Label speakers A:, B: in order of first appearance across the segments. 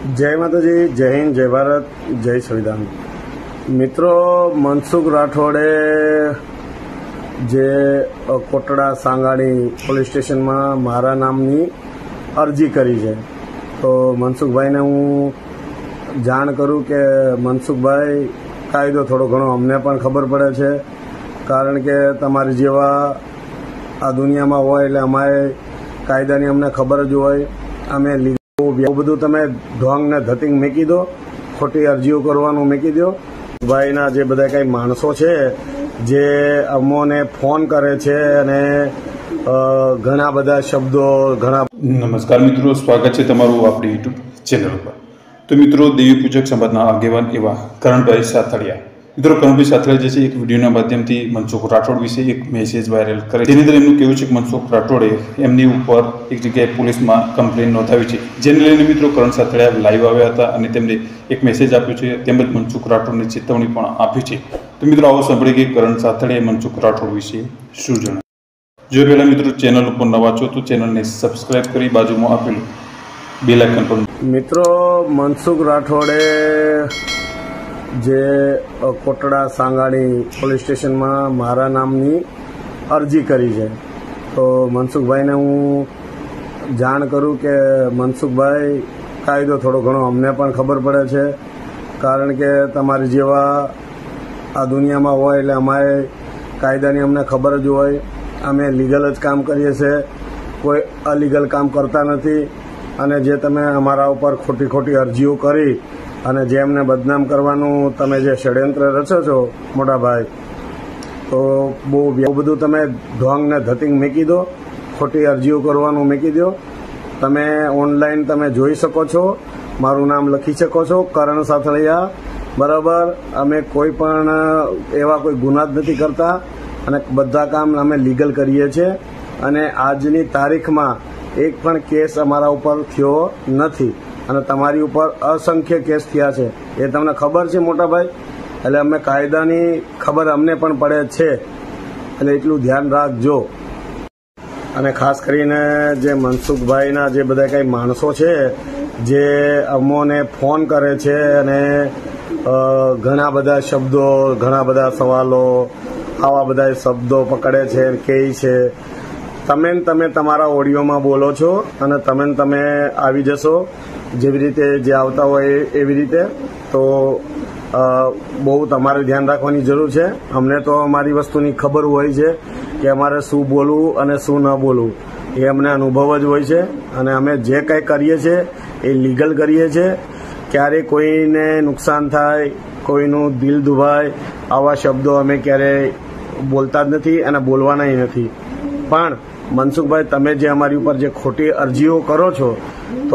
A: जय माताजी, जय हिंद, जय भारत, जय संविधान। मित्रों, मनसुख राठौड़े जे कोटड़ा सांगाणी पोलीस स्टेशन में मारा नामनी अरजी करी है। तो मनसुख भाई ने हूँ जाण करूँ के मनसुख भाई कायदो थोड़ो घणो अमने पण खबर पड़े छे, कारण के तमारी जेवा आ दुनिया में होय એટલે અમારે કાયદાની અમને ખબર જ હોય। અમે એવું બધું તમે ઢોંગ ને ધતિંગ મૂકી દો, ખોટી અરજીઓ કરવાનું મૂકી દો। ભાઈના જે બધા કઈ માણસો છે જે અમોને ફોન કરે છે અને ઘણા બધા શબ્દો ઘણા।
B: નમસ્કાર મિત્રો, સ્વાગત છે તમારું આપણી યુટ્યુબ ચેનલ પર। તો મિત્રો, દેવી પૂજક સમાજના આગેવાન એવા કરણભાઈ સાથળિયા, મિત્રો કરણભાઈ સાથળિયા જે છે એક વિડીયોના માધ્યમથી મનસુખ રાઠોડ વિશે એક મેસેજ વાયરલ કરે, જેની અંદર એમનું કહેવું છે કે મનસુખ રાઠોડે એમની ઉપર એક જગ્યાએ પોલીસમાં કમ્પ્લેન નોંધાવી છે, જેને લઈને મિત્રો કરણ સાથળિયા લાઈવ આવ્યા હતા અને તેમને એક મેસેજ આપ્યો છે, તેમજ મનસુખ રાઠોડની ચેતવણી પણ આપી છે। તો મિત્રો આવો સાંભળીએ કે કરણ સાથળિયાએ મનસુખ રાઠોડ વિશે શું જણાવ્યું। જો પહેલા મિત્રો ચેનલ ઉપર નવા છો તો ચેનલને સબસ્ક્રાઇબ કરી બાજુમાં આપેલું બેલ આઇકન પર।
A: મિત્રો, મનસુખ રાઠોડે જે કોટડા सांगाणी પોલીસ સ્ટેશનમાં મારા નામની અરજી કરી છે। તો મનસુખભાઈને હું જાણ કરું કે મનસુખભાઈ કાયદો થોડો ઘણો અમને પણ ખબર પડે છે, કારણ કે તમારી જેવા આ દુનિયામાં હોય એટલે અમારે કાયદાની અમને ખબર જ હોય। અમે લીગલ જ કામ કરીએ છીએ, કોઈ અલીગલ કામ કરતા નથી। અને જે તમે અમારા ઉપર ખોટી ખોટી અરજીઓ કરી અને જે એમને બદનામ કરવાનું તમે જે ષડયંત્ર રચો છો મોટા ભાઈ, તો બહુ બધું તમે ઢોંગ ને ધતિંગ મૂકી દો, ખોટી અરજીઓ કરવાનું મૂકી દો। તમે ઓનલાઈન તમે જોઈ શકો છો, મારું નામ લખી શકો છો, કરણ સાથળિયા, બરાબર। અમે કોઈ પણ એવા કોઈ ગુના જ નથી કરતા અને બધા કામ અમે લીગલ કરીએ છીએ અને આજની તારીખમાં એક પણ કેસ અમારા ઉપર થયો નથી અને તમારી ઉપર અસંખ્ય કેસ થયા છે, એ તમને ખબર છે મોટા ભાઈ। એટલે અમે કાયદાની ખબર અમને પણ પડે છે, એટલે એટલું ધ્યાન રાખજો। અને ખાસ કરીને જે મનસુખભાઈના જે બધા કઈ માણસો છે જે અમોને ફોન કરે છે અને ઘણા બધા શબ્દો ઘણા બધા સવાલો આવા બધા શબ્દો પકડે છે, કહે છે, તમે તમારા ઓડિયોમાં બોલો છો અને તમે આવી જશો જેવી રીતે જે આવતા હોય એવી રીતે। તો બહુ તમારે ધ્યાન રાખવાની જરૂર છે। અમને તો અમારી વસ્તુની ખબર હોય છે કે અમારે શું બોલવું અને શું ન બોલવું, એ અમને અનુભવ જ હોય છે અને અમે જે કંઈ કરીએ છીએ એ લીગલ કરીએ છીએ। ક્યારેય કોઈને નુકસાન થાય, કોઈનું દિલ દુભાય આવા શબ્દો અમે ક્યારેય બોલતા જ નથી અને બોલવાના નથી। પણ મનસુખભાઈ, તમે જે અમારી ઉપર જે ખોટી અરજીઓ કરો છો તો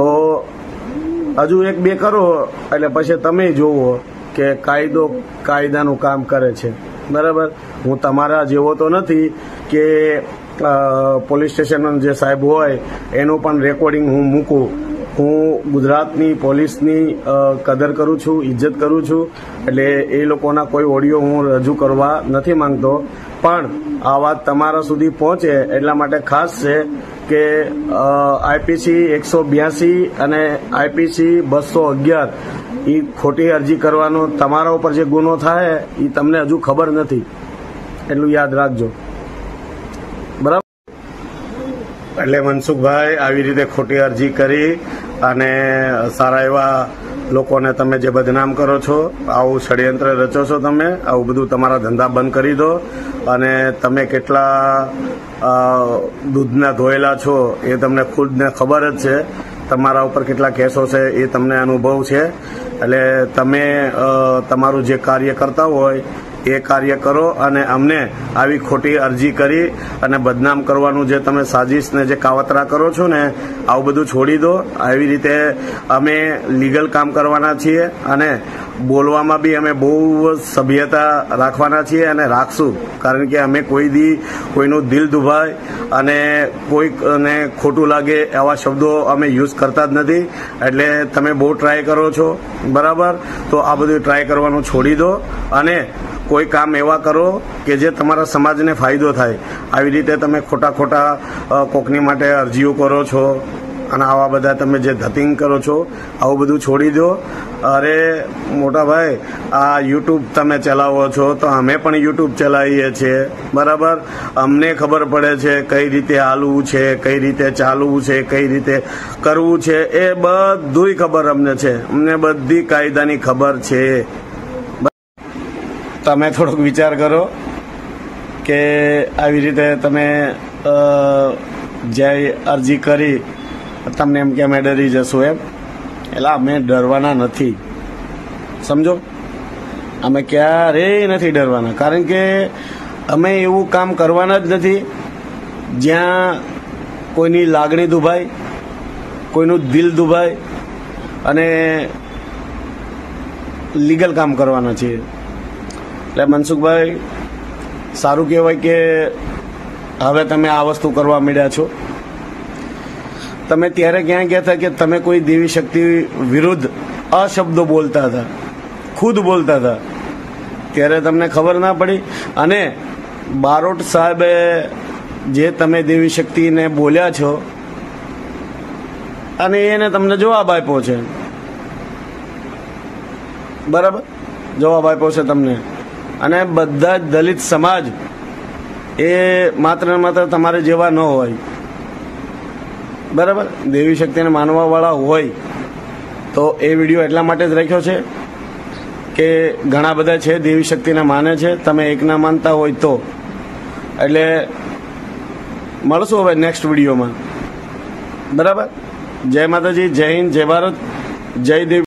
A: હજુ એક બે કરો એટલે પછી તમે જોવો કે કાયદો કાયદાનું કામ કરે છે, બરાબર। હું તમારા જેવો તો નથી કે પોલીસ સ્ટેશનના જે સાહેબ હોય એનું પણ રેકોર્ડિંગ હું મૂકું। હું ગુજરાતની પોલીસની કદર કરું છું, ઇજ્જત કરું છું, એટલે એ લોકોના કોઈ ઓડિયો હું રજૂ કરવા નથી માંગતો। પણ આ વાત તમારા સુધી પહોંચે એટલા માટે ખાસ છે કે આઈપીસી 182 અને આઈપીસી 211 એ ખોટી અરજી કરવાનો તમારા ઉપર જે ગુનો થાય એ તમને હજુ ખબર નથી, એટલું યાદ રાખજો, બરાબર। એટલે મનસુખભાઈ આવી રીતે ખોટી અરજી કરી અને સારા એવા લોકોને તમે જે બદનામ કરો છો, આવું ષડયંત્ર રચો છો, તમે આવું બધું તમારા ધંધા બંધ કરી દો। અને તમે કેટલા દૂધના ધોયેલા છો એ તમને ખુદને ખબર જ છે, તમારા ઉપર કેટલા કેસો છે એ તમને અનુભવ છે। એટલે તમે તમારું જે કાર્ય કરતા હોય એ કાર્ય કરો અને અમને આવી ખોટી અરજી કરી અને બદનામ કરવાનું જે તમે સાજિશ ને જે કાવતરા કરો છો ને, આવું બધું છોડી દો। આવી રીતે અમે લીગલ કામ કરવાના છીએ અને બોલવામાં બી અમે બહુ સભ્યતા રાખવાના છીએ અને રાખશું, કારણ કે અમે કોઈ દી કોઈનું દિલ દુભાય અને કોઈને ખોટું લાગે એવા શબ્દો અમે યુઝ કરતા જ નથી। એટલે તમે બહુ ટ્રાય કરો છો, બરાબર। તો આ બધું ટ્રાય કરવાનું છોડી દો અને કોઈ કામ એવા કરો કે જે તમારા સમાજને ફાયદો થાય। આવી રીતે તમે ખોટા કોકની માટે અરજીઓ કરો છો, અને આવા બધા તમે જે ધતિંગ કરો છો આવું બધું છોડી દો. અરે મોટા ભાઈ, આ યુટ્યુબ તમે ચલાવો છો તો અમે પણ યુટ્યુબ ચલાવીએ છીએ, બરાબર. અમને ખબર પડે છે કઈ રીતે હાલવું છે, કઈ રીતે ચાલવું છે, કઈ રીતે કરવું છે, એ બધુંય ખબર અમને છે. અમને બધી કાયદાની ખબર છે. તમે થોડોક વિચાર કરો કે આવી રીતે તમે જે અરજી કરી તમને એમ કે અમે ડરી જશું એમ. એટલે અમે ડરવાના નથી, સમજો. અમે ક્યારેય નથી ડરવાના, કારણ કે અમે એવું કામ કરવાના જ નથી જ્યાં કોઈની લાગણી દુભાય, કોઈનું દિલ દુભાય, અને લીગલ કામ કરવાના છીએ. એટલે મનસુખભાઈ, સારું કહેવાય કે હવે તમે આ વસ્તુ કરવા માંડ્યા છો. તમે ત્યારે ક્યાં ગયા હતા કે તમે કોઈ દેવી શક્તિ વિરુદ્ધ અશબ્દો બોલતા હતા, ખુદ બોલતા હતા, ત્યારે તમને ખબર ના પડી. અને બારોટ સાહેબે જે તમે દેવી શક્તિને બોલ્યા છો અને એને તમને જવાબ આપ્યો છે, બરાબર, જવાબ આપ્યો છે તમને. અને બધા જ દલિત સમાજ એ માત્ર ને માત્ર તમારે જેવા ન હોય, બરાબર. દેવી શક્તિને માનવાવાળા હોય તો એ વિડીયો એટલા માટે જ રાખ્યો છે કે ઘણા બધા છે દેવી શક્તિને માને છે, તમે એક ના માનતા હોય તો. એટલે મળશું હવે નેક્સ્ટ વિડીયોમાં, બરાબર. જય માતાજી, જય હિન્દ, જય ભારત, જય દેવી.